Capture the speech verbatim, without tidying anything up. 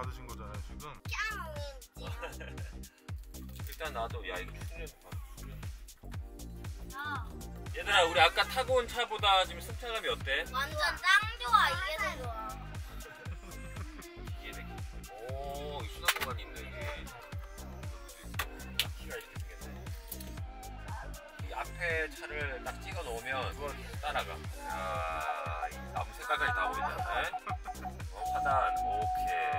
받으신 거잖아요 지금. 일단 나도 야 이거 충전 충전. 아, 얘들아 우리 아까 타고 온 차보다 지금 승차감이 어때? 완전 짱 좋아. 이게 더 좋아. 이게 되게 오 수납 공간이 있네 이게. 키가 이렇게 생겼네. 이 앞에 차를 딱 찍어 놓으면 그걸 따라가. 야, 이 나무 색깔까지 다 보이네. 어, 하단 오케이.